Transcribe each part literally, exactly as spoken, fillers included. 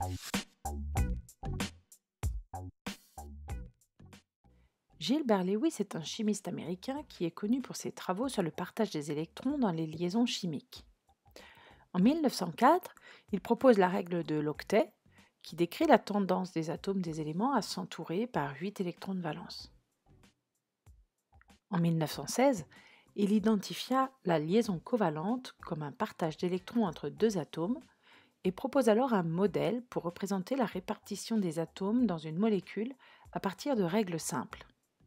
Gilbert Lewis est un chimiste américain qui est connu pour ses travaux sur le partage des électrons dans les liaisons chimiques. En mille neuf cent quatre, il propose la règle de l'octet, qui décrit la tendance des atomes des éléments à s'entourer par huit électrons de valence. En mille neuf cent seize, il identifia la liaison covalente comme un partage d'électrons entre deux atomes et propose alors un modèle pour représenter la répartition des atomes dans une molécule à partir de règles simples.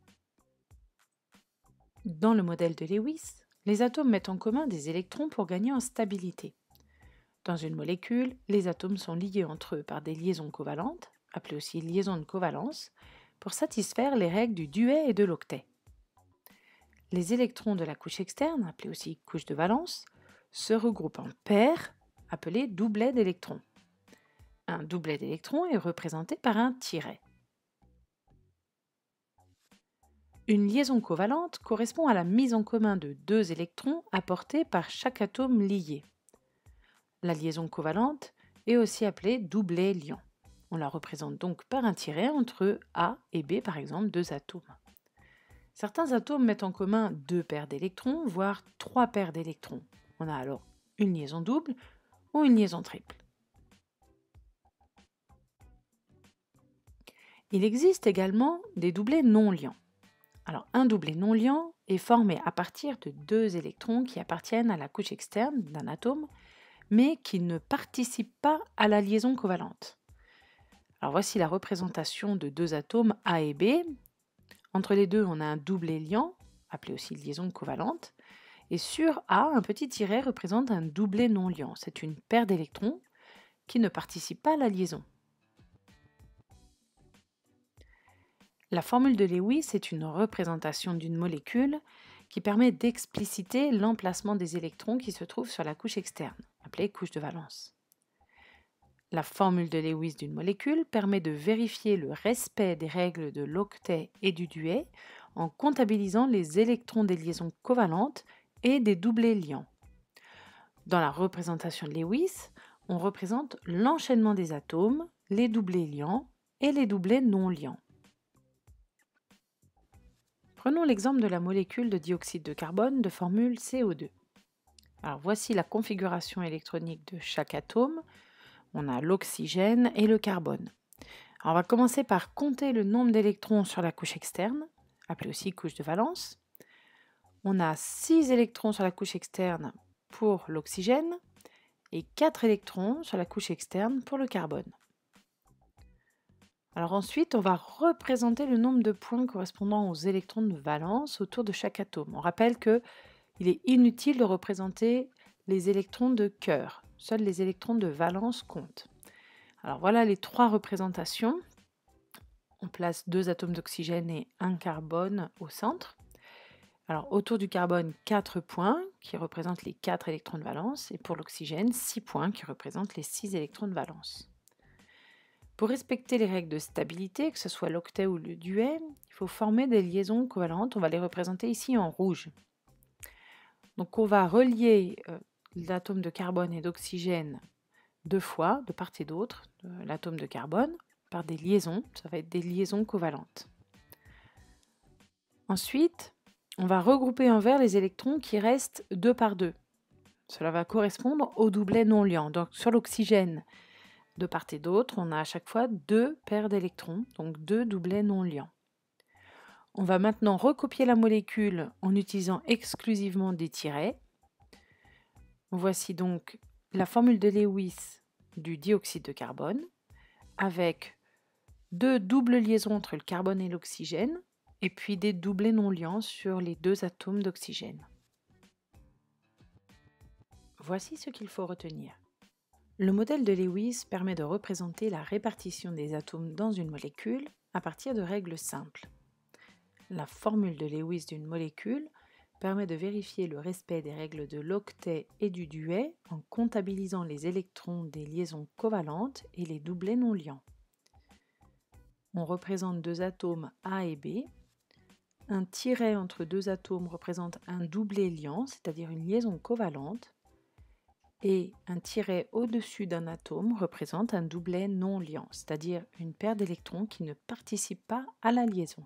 Dans le modèle de Lewis, les atomes mettent en commun des électrons pour gagner en stabilité. Dans une molécule, les atomes sont liés entre eux par des liaisons covalentes, appelées aussi liaisons de covalence, pour satisfaire les règles du duet et de l'octet. Les électrons de la couche externe, appelée aussi couche de valence, se regroupent en paires, appelées doublets d'électrons. Un doublet d'électrons est représenté par un tiret. Une liaison covalente correspond à la mise en commun de deux électrons apportés par chaque atome lié. La liaison covalente est aussi appelée doublet liant. On la représente donc par un tiret entre A et B, par exemple, deux atomes. Certains atomes mettent en commun deux paires d'électrons, voire trois paires d'électrons. On a alors une liaison double ou une liaison triple. Il existe également des doublets non liants. Alors, un doublet non liant est formé à partir de deux électrons qui appartiennent à la couche externe d'un atome, mais qui ne participent pas à la liaison covalente. Alors, voici la représentation de deux atomes A et B. Entre les deux, on a un doublet liant, appelé aussi liaison covalente, et sur A, un petit tiret représente un doublet non liant. C'est une paire d'électrons qui ne participe pas à la liaison. La formule de Lewis est une représentation d'une molécule qui permet d'expliciter l'emplacement des électrons qui se trouvent sur la couche externe, appelée couche de valence. La formule de Lewis d'une molécule permet de vérifier le respect des règles de l'octet et du duet en comptabilisant les électrons des liaisons covalentes et des doublets liants. Dans la représentation de Lewis, on représente l'enchaînement des atomes, les doublets liants et les doublets non liants. Prenons l'exemple de la molécule de dioxyde de carbone de formule C O deux. Alors voici la configuration électronique de chaque atome. On a l'oxygène et le carbone. Alors on va commencer par compter le nombre d'électrons sur la couche externe, appelée aussi couche de valence. On a six électrons sur la couche externe pour l'oxygène et quatre électrons sur la couche externe pour le carbone. Alors ensuite, on va représenter le nombre de points correspondant aux électrons de valence autour de chaque atome. On rappelle qu'il est inutile de représenter les électrons de cœur. Seuls les électrons de valence comptent. Alors voilà les trois représentations. On place deux atomes d'oxygène et un carbone au centre. Alors autour du carbone, quatre points qui représentent les quatre électrons de valence et pour l'oxygène, six points qui représentent les six électrons de valence. Pour respecter les règles de stabilité, que ce soit l'octet ou le duet, il faut former des liaisons covalentes. On va les représenter ici en rouge. Donc on va relier euh, l'atome de carbone et d'oxygène deux fois, de part et d'autre, de l'atome de carbone, par des liaisons. Ça va être des liaisons covalentes. Ensuite, on va regrouper en vert les électrons qui restent deux par deux. Cela va correspondre au doublet non liant. Donc sur l'oxygène, de part et d'autre, on a à chaque fois deux paires d'électrons, donc deux doublets non liants. On va maintenant recopier la molécule en utilisant exclusivement des tirets. Voici donc la formule de Lewis du dioxyde de carbone avec deux doubles liaisons entre le carbone et l'oxygène et puis des doublets non liants sur les deux atomes d'oxygène. Voici ce qu'il faut retenir. Le modèle de Lewis permet de représenter la répartition des atomes dans une molécule à partir de règles simples. La formule de Lewis d'une molécule permet de vérifier le respect des règles de l'octet et du duet en comptabilisant les électrons des liaisons covalentes et les doublets non liants. On représente deux atomes A et B. Un tiret entre deux atomes représente un doublet liant, c'est-à-dire une liaison covalente. Et un tiret au-dessus d'un atome représente un doublet non liant, c'est-à-dire une paire d'électrons qui ne participent pas à la liaison.